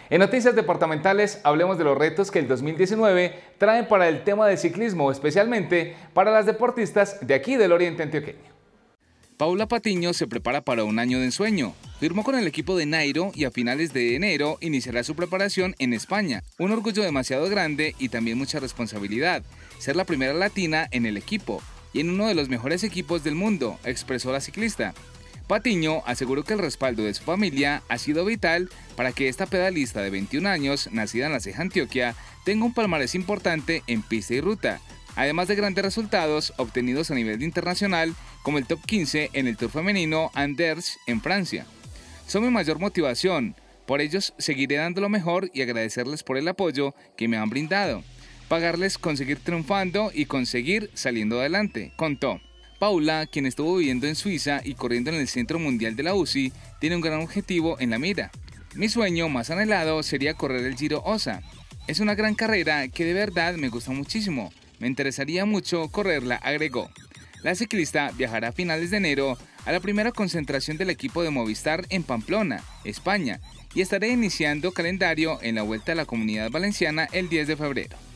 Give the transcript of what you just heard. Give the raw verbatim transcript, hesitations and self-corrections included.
En Noticias Departamentales hablemos de los retos que el dos mil diecinueve traen para el tema del ciclismo, especialmente para las deportistas de aquí del oriente antioqueño. Paula Patiño se prepara para un año de ensueño. Firmó con el equipo de Nairo y a finales de enero iniciará su preparación en España. Un orgullo demasiado grande y también mucha responsabilidad. Ser la primera latina en el equipo y en uno de los mejores equipos del mundo, expresó la ciclista. Patiño aseguró que el respaldo de su familia ha sido vital para que esta pedalista de veintiún años, nacida en La Ceja, Antioquia, tenga un palmarés importante en pista y ruta, además de grandes resultados obtenidos a nivel internacional, como el top quince en el Tour femenino Anders en Francia. Son mi mayor motivación, por ellos seguiré dando lo mejor y agradecerles por el apoyo que me han brindado, pagarles conseguir triunfando y conseguir saliendo adelante, contó. Paula, quien estuvo viviendo en Suiza y corriendo en el Centro Mundial de la U C I, tiene un gran objetivo en la mira. Mi sueño más anhelado sería correr el Giro Osa. Es una gran carrera que de verdad me gusta muchísimo. Me interesaría mucho correrla, agregó. La ciclista viajará a finales de enero a la primera concentración del equipo de Movistar en Pamplona, España, y estará iniciando calendario en la Vuelta a la Comunidad Valenciana el diez de febrero.